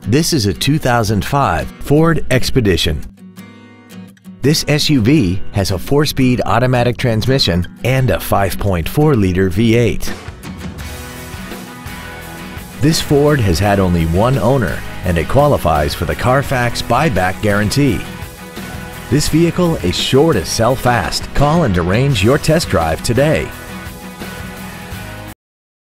This is a 2005 Ford Expedition. This SUV has a 4-speed automatic transmission and a 5.4-liter V8. This Ford has had only one owner and it qualifies for the Carfax buyback guarantee. This vehicle is sure to sell fast. Call and arrange your test drive today.